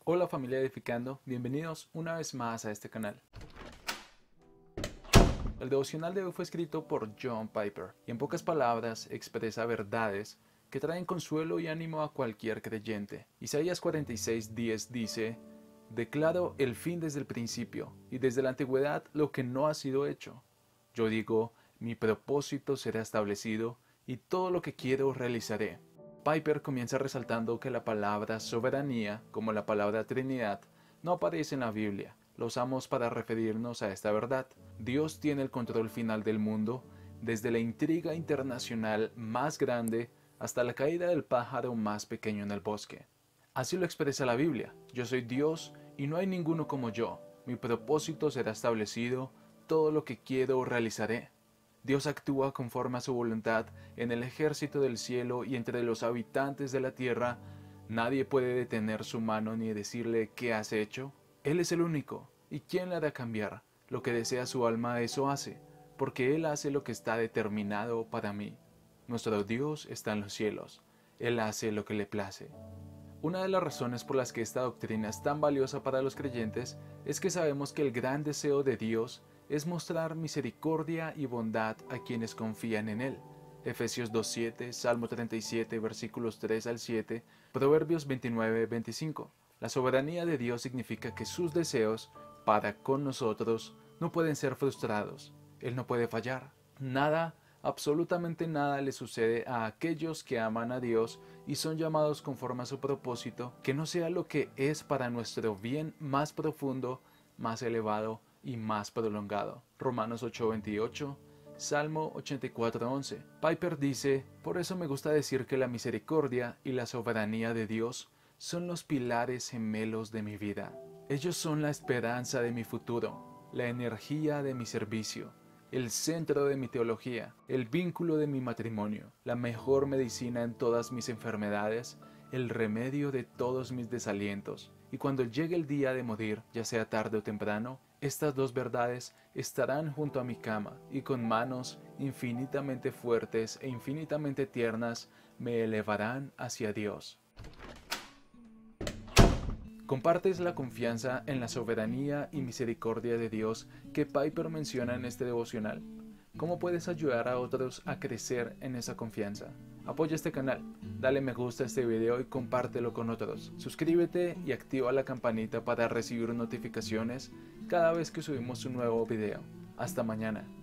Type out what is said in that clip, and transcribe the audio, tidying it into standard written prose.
Hola familia Edificando, bienvenidos una vez más a este canal. El devocional de hoy fue escrito por John Piper y en pocas palabras expresa verdades que traen consuelo y ánimo a cualquier creyente. Isaías 46:10 dice: Declaro el fin desde el principio y desde la antigüedad lo que no ha sido hecho. Yo digo, mi propósito será establecido y todo lo que quiero realizaré. Piper comienza resaltando que la palabra soberanía, como la palabra Trinidad, no aparece en la Biblia. Lo usamos para referirnos a esta verdad. Dios tiene el control final del mundo, desde la intriga internacional más grande hasta la caída del pájaro más pequeño en el bosque. Así lo expresa la Biblia: yo soy Dios y no hay ninguno como yo. Mi propósito será establecido, todo lo que quiero realizaré. Dios actúa conforme a su voluntad en el ejército del cielo y entre los habitantes de la tierra. Nadie puede detener su mano ni decirle ¿qué has hecho? Él es el único, ¿y quién le hará cambiar? Lo que desea su alma eso hace, porque Él hace lo que está determinado para mí. Nuestro Dios está en los cielos, Él hace lo que le place. Una de las razones por las que esta doctrina es tan valiosa para los creyentes es que sabemos que el gran deseo de Dios es mostrar misericordia y bondad a quienes confían en Él. Efesios 2:7, Salmo 37, versículos 3 al 7, Proverbios 29:25. La soberanía de Dios significa que sus deseos para con nosotros no pueden ser frustrados. Él no puede fallar. Nada, absolutamente nada le sucede a aquellos que aman a Dios y son llamados conforme a su propósito, que no sea lo que es para nuestro bien más profundo, más elevado y más prolongado. Romanos 8:28, Salmo 84:11. Piper dice: por eso me gusta decir que la misericordia y la soberanía de Dios son los pilares gemelos de mi vida. Ellos son la esperanza de mi futuro, la energía de mi servicio, el centro de mi teología, el vínculo de mi matrimonio, la mejor medicina en todas mis enfermedades, el remedio de todos mis desalientos. Y cuando llegue el día de morir, ya sea tarde o temprano, estas dos verdades estarán junto a mi cama y con manos infinitamente fuertes e infinitamente tiernas me elevarán hacia Dios. ¿Compartes la confianza en la soberanía y misericordia de Dios que Piper menciona en este devocional? ¿Cómo puedes ayudar a otros a crecer en esa confianza? Apoya este canal, dale me gusta a este video y compártelo con otros. Suscríbete y activa la campanita para recibir notificaciones cada vez que subimos un nuevo video. Hasta mañana.